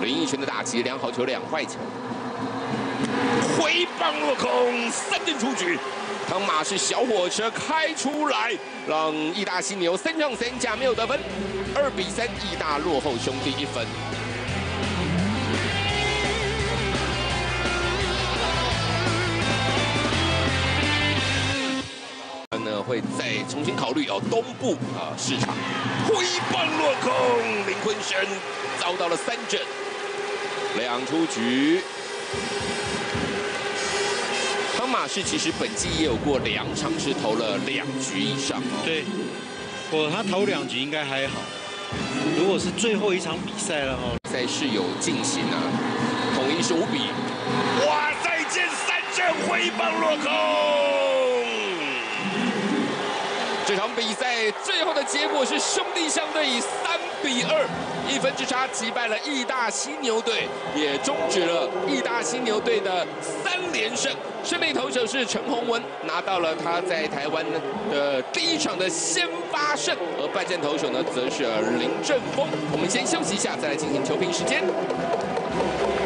林奕璇的打击，2好球2坏球，挥棒落空，3振出局。汤马士小火车开出来，让义大犀牛3上3架没有得分，2比3，义大落后兄弟1分。 呢会再重新考虑东部市场，挥棒落空，林坤生遭到了3振，2出局。汤马士其实本季也有过2场是投了2局以上对，他投2局应该还好。如果是最后一场比赛了赛事有进行统一是5比。哇！再见3振，挥棒落空。 这场比赛最后的结果是兄弟象队以3比2，1分之差击败了义大犀牛队，也终止了义大犀牛队的3连胜。胜利投手是陈宏文，拿到了他在台湾的第1场的先发胜，而败战投手呢则是林正峰。我们先休息一下，再来进行球评时间。